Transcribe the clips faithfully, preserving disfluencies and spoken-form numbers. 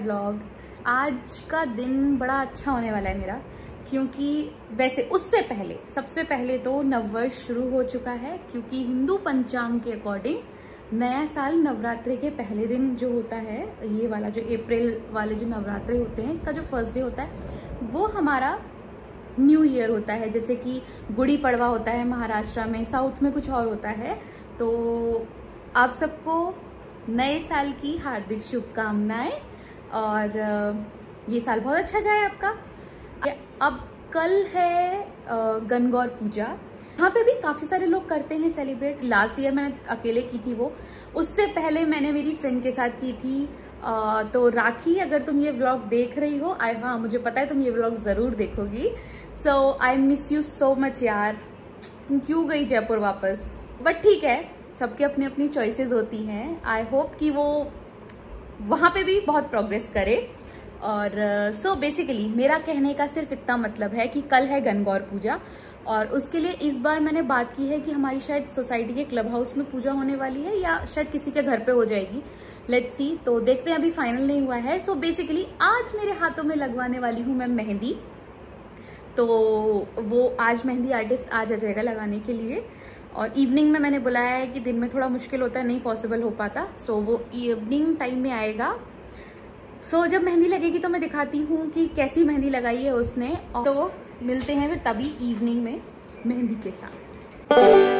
Vlog. आज का दिन बड़ा अच्छा होने वाला है मेरा, क्योंकि वैसे उससे पहले सबसे पहले तो नववर्ष शुरू हो चुका है, क्योंकि हिंदू पंचांग के अकॉर्डिंग नया साल नवरात्रि के पहले दिन जो होता है, ये वाला जो अप्रैल वाले जो नवरात्रि होते हैं, इसका जो फर्स्ट डे होता है वो हमारा न्यू ईयर होता है। जैसे कि गुड़ी पड़वा होता है महाराष्ट्र में, साउथ में कुछ और होता है। तो आप सबको नए साल की हार्दिक शुभकामनाएं और ये साल बहुत अच्छा जाए आपका। अब कल है गणगौर पूजा, यहाँ पे भी काफी सारे लोग करते हैं सेलिब्रेट। लास्ट ईयर मैंने अकेले की थी वो, उससे पहले मैंने मेरी फ्रेंड के साथ की थी। आ, तो राखी, अगर तुम ये व्लॉग देख रही हो, आई हाँ मुझे पता है तुम ये व्लॉग जरूर देखोगी। So I miss you so much यार, तुम क्यों गई जयपुर वापस? बट ठीक है, सबकी अपनी अपनी चॉइसेस होती हैं। आई होप कि वो वहां पे भी बहुत प्रोग्रेस करे। और सो uh, बेसिकली so मेरा कहने का सिर्फ इतना मतलब है कि कल है गणगौर पूजा, और उसके लिए इस बार मैंने बात की है कि हमारी शायद सोसाइटी के क्लब हाउस में पूजा होने वाली है, या शायद किसी के घर पे हो जाएगी। लेट्स सी, तो देखते हैं, अभी फाइनल नहीं हुआ है। सो so बेसिकली आज मेरे हाथों में लगवाने वाली हूँ मैं मेहंदी। तो वो आज मेहंदी आर्टिस्ट आज आ जाएगा लगाने के लिए, और इवनिंग में मैंने बुलाया है कि दिन में थोड़ा मुश्किल होता है, नहीं पॉसिबल हो पाता। सो so, वो इवनिंग टाइम में आएगा। सो so, जब मेहंदी लगेगी तो मैं दिखाती हूँ कि कैसी मेहंदी लगाई है उसने। तो मिलते हैं फिर तभी इवनिंग में मेहंदी के साथ।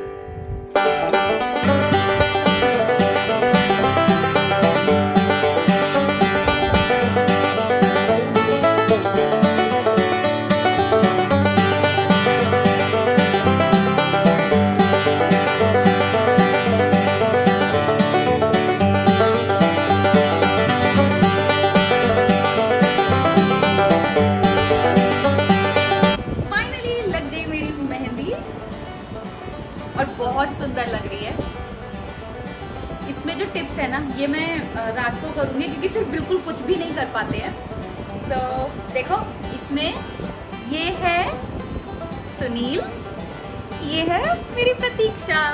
बहुत सुंदर लग रही है। इसमें जो टिप्स है ना, ये मैं रात को करूंगी, क्योंकि फिर बिल्कुल कुछ भी नहीं कर पाते हैं। तो देखो, इसमें ये है सुनील, ये है मेरी Pratiksha.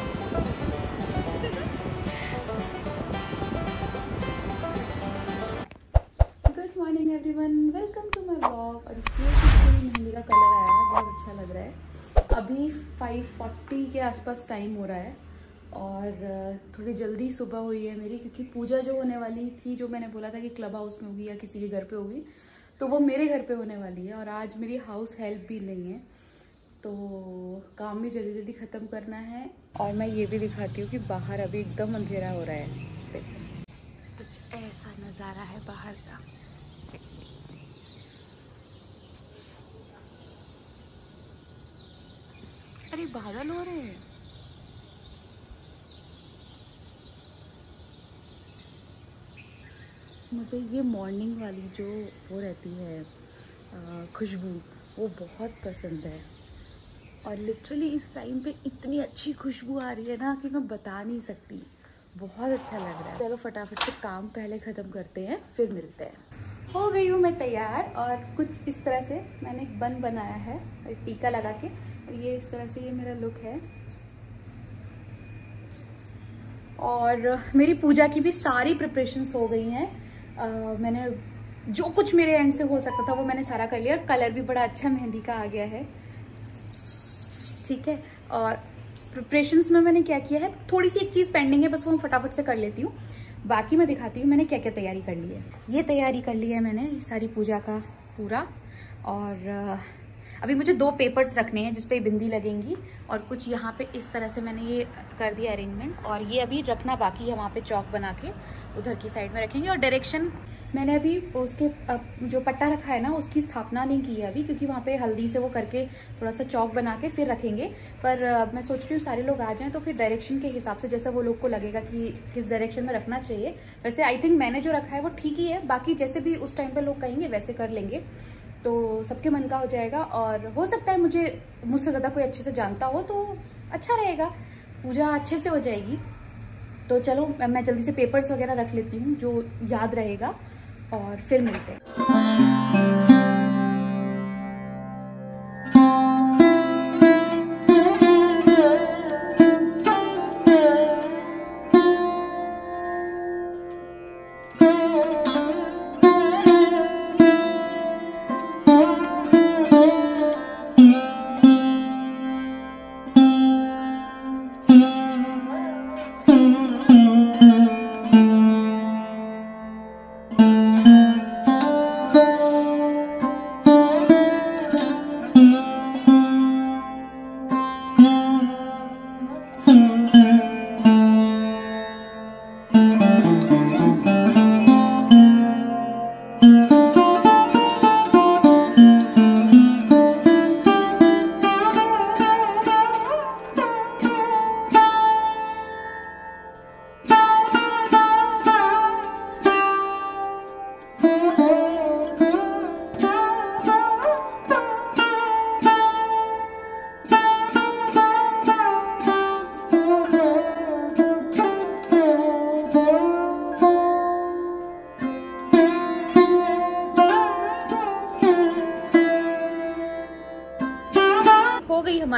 Good morning everyone, welcome to my vlog. और ये मेहंदी का कलर आया है, बहुत अच्छा लग रहा है। अभी फाइव फोर्टी के आसपास टाइम हो रहा है, और थोड़ी जल्दी सुबह हुई है मेरी, क्योंकि पूजा जो होने वाली थी, जो मैंने बोला था कि क्लब हाउस में होगी या किसी के घर पे होगी, तो वो मेरे घर पे होने वाली है। और आज मेरी हाउस हेल्प भी नहीं है, तो काम भी जल्दी जल्दी ख़त्म करना है। और मैं ये भी दिखाती हूँ कि बाहर अभी एकदम अंधेरा हो रहा है। देखो, कुछ ऐसा नज़ारा है बाहर का। अरे बादल हो रहे हैं। मुझे ये मॉर्निंग वाली जो वो रहती है खुशबू, वो बहुत पसंद है। और लिटरली इस टाइम पे इतनी अच्छी खुशबू आ रही है ना कि मैं बता नहीं सकती, बहुत अच्छा लग रहा है। चलो फटाफट से काम पहले ख़त्म करते हैं, फिर मिलते हैं। हो गई हूँ मैं तैयार, और कुछ इस तरह से मैंने एक बन बनाया है टीका लगा के। ये इस तरह से ये मेरा लुक है। और मेरी पूजा की भी सारी प्रिपरेशंस हो गई हैं। uh, मैंने जो कुछ मेरे एंड से हो सकता था वो मैंने सारा कर लिया, और कलर भी बड़ा अच्छा मेहंदी का आ गया है। ठीक है, और प्रिपरेशंस में मैंने क्या किया है, थोड़ी सी एक चीज़ पेंडिंग है, बस वो मैं फटाफट से कर लेती हूँ। बाकी मैं दिखाती हूँ मैंने क्या क्या तैयारी कर ली है। ये तैयारी कर ली है मैंने सारी पूजा का पूरा। और uh, अभी मुझे दो पेपर्स रखने हैं जिसपे बिंदी लगेंगी, और कुछ यहाँ पे इस तरह से मैंने ये कर दिया अरेंजमेंट। और ये अभी रखना बाकी है, वहाँ पे चौक बना के उधर की साइड में रखेंगे। और डायरेक्शन मैंने अभी उसके जो पट्टा रखा है ना, उसकी स्थापना नहीं की है अभी, क्योंकि वहाँ पे हल्दी से वो करके थोड़ा सा चौक बना के फिर रखेंगे। पर मैं सोच रही हूँ सारे लोग आ जाएं तो फिर डायरेक्शन के हिसाब से जैसा वो लोग को लगेगा कि किस डायरेक्शन में रखना चाहिए। वैसे आई थिंक मैंने जो रखा है वो ठीक ही है, बाकी जैसे भी उस टाइम पर लोग कहेंगे वैसे कर लेंगे, तो सबके मन का हो जाएगा। और हो सकता है मुझे मुझसे ज़्यादा कोई अच्छे से जानता हो तो अच्छा रहेगा, पूजा अच्छे से हो जाएगी। तो चलो मैं जल्दी से पेपर्स वगैरह रख लेती हूँ जो याद रहेगा, और फिर मिलते हैं।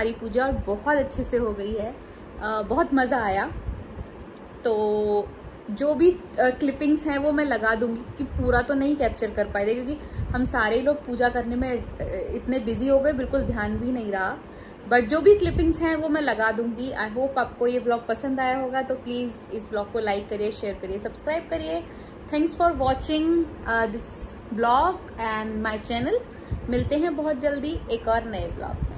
हमारी पूजा और बहुत अच्छे से हो गई है। आ, बहुत मज़ा आया। तो जो भी क्लिपिंग्स हैं वो मैं लगा दूंगी, क्योंकि पूरा तो नहीं कैप्चर कर पाए थे, क्योंकि हम सारे लोग पूजा करने में इतने बिजी हो गए, बिल्कुल ध्यान भी नहीं रहा। बट जो भी क्लिपिंग्स हैं वो मैं लगा दूंगी। आई होप आपको ये ब्लॉग पसंद आया होगा, तो प्लीज़ इस ब्लॉग को लाइक करिए, शेयर करिए, सब्सक्राइब करिए। Thanks for watching this blog and my channel. मिलते हैं बहुत जल्दी एक और नए ब्लॉग।